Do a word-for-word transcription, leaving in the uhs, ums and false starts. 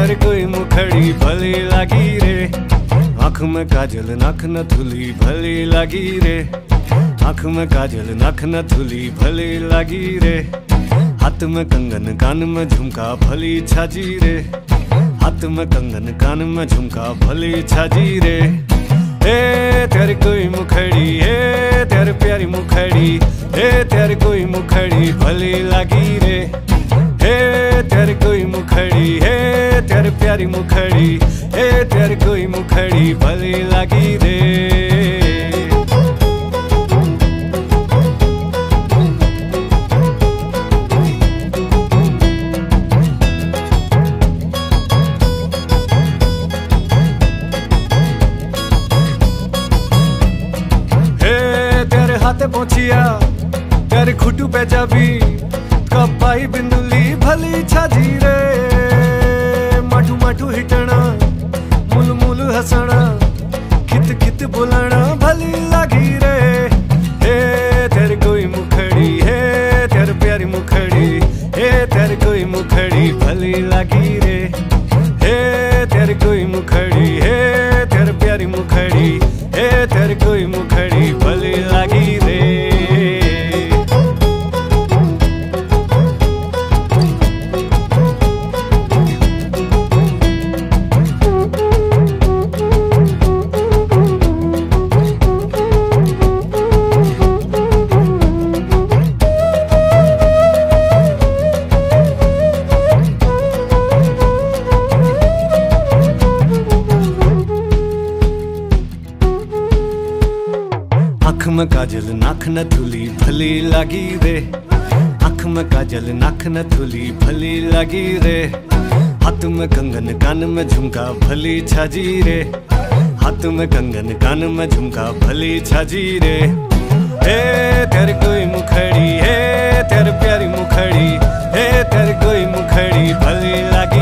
तेरी कोई मुखड़ी भली लगी रे। आँख में काजल नाक नथुली भली लगी रे। आँख में काजल नाक नथुली भली लगी रे। हाथ में कंगन कान में झुमका भली छाजी रे। हाथ में कंगन कान में झुमका भली छाजी रे। हे तेरी कोई मुखड़ी, हे तेरी प्यारी मुखड़ी, हे तेरी कोई मुखड़ी भली लगी रे। हे तेरी कोई मुखड़ी, हे तेरी प्यारी मुखड़ी, हे तेरी कोई मुखड़ी भली लगी रे। हाथे पहुंचिया तेरे खुटू पे जाबी कपाई बिंदुली भली छाजी रे। माठू माठू हिटना मुल मुल हसना कित कित बोलना भली लगी रे। हे तेरी कोई मुखड़ी, हे तेरी प्यारी मुखड़ी, हे तेरी कोई मुखड़ी भली लगी रे। हे तेरी कोई मुखड़ी, हे तेरी प्यारी मुखड़ी, हे तेरी कोई मुखड़ी भली लगी रे। आँख में काजल नाक नथुली भली लगी रे। आँख में काजल नाक नथुली भली लगी रे। हाथ में कंगन कान में झुमका भली छाजी रे। हाथ में कंगन कान में झुमका भली छाजी रे। हे तेरी कोई मुखड़ी, हे तेरी प्यारी मुखड़ी, हे तेरी कोई मुखड़ी भली लगी